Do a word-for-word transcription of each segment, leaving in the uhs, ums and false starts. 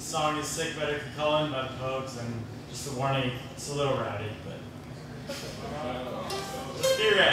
song is Sick Bed of Cuchlainn by Pogues, and just a warning, it's a little rowdy, but just be ready.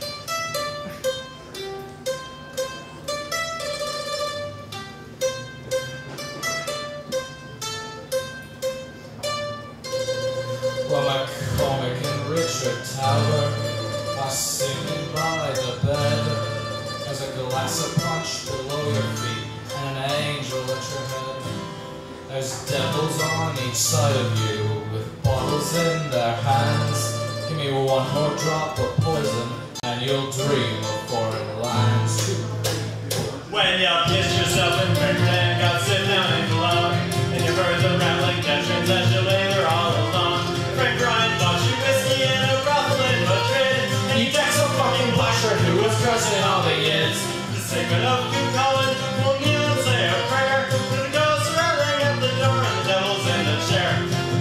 Well, McCormick and Richard Talbot are sitting by the bed. There's a glass of punch below your feet and an angel at your head. There's devils on each side of you with bottles in their hands. Give me one more drop of poison and you'll dream of foreign lands. When you kiss yourself in bed and got sit down and alone, and you heard the rattling death trains as you lay there all alone. Frank Ryan bought you whiskey and a ruffling Madrid, and you decked some fucking blusher who was cursing all the years. The Sick Bed of Cuchlainn will kneel and say a prayer, with the ghosts rattling at the door and the devil's in the chair.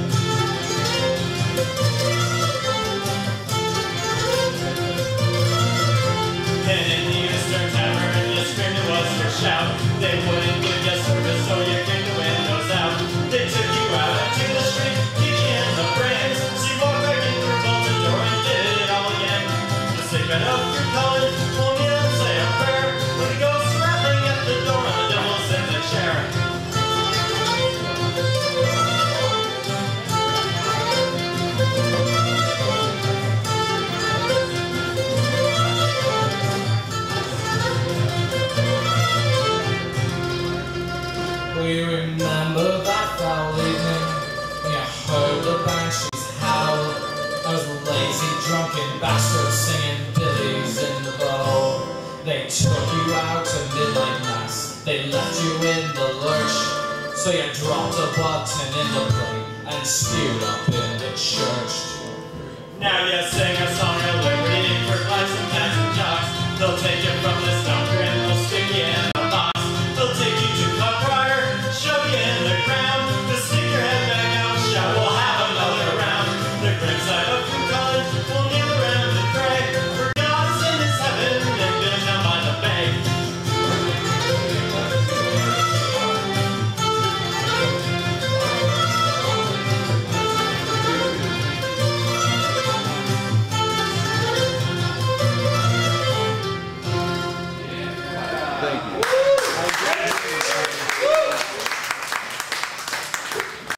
And in the Eastern Tavern you screamed it was your shout. They wouldn't give you service so you kicked the windows out. They took you out into the street, kicked you in the brains. So you walked back in through the door and did it all again. The Sick Bed of Cuchlainn will kneel and say a prayer, with the ghosts rattling at the door and the devil's in the chair. Will you remember that foul evening when you heard the banshees howl? Those lazy drunken bastards singing ditties in the bowl. They took you out to midnight mass, they left you in the lurch. So you dropped a button in the plate and spewed up in the church. Now you sing a song of